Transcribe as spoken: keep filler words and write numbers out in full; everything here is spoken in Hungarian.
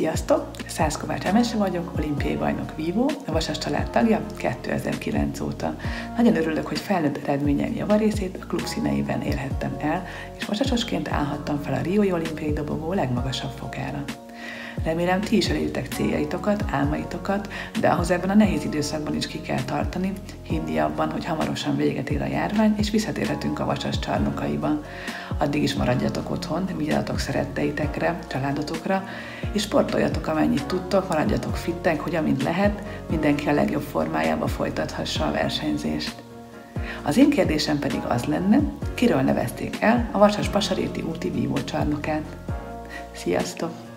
Sziasztok! Szász Kovács Emese vagyok, olimpiai bajnok vívó, a Vasas család tagja kétezer-kilenc óta. Nagyon örülök, hogy felnőtt eredményem javarészét a klub színeiben élhettem el, és vasasosként állhattam fel a riói olimpiai dobogó legmagasabb fokára. Remélem, ti is eléritek céljaitokat, álmaitokat, de ahhoz ebben a nehéz időszakban is ki kell tartani, hinni abban, hogy hamarosan véget ér a járvány, és visszatérhetünk a Vasas csarnokaiba. Addig is maradjatok otthon, vigyázzatok szeretteitekre, családotokra, és sportoljatok, amennyit tudtok, maradjatok fittek, hogy amint lehet, mindenki a legjobb formájába folytathassa a versenyzést. Az én kérdésem pedig az lenne, kiről nevezték el a Vasas-Basaréti úti vívócsarnokát. Sziasztok!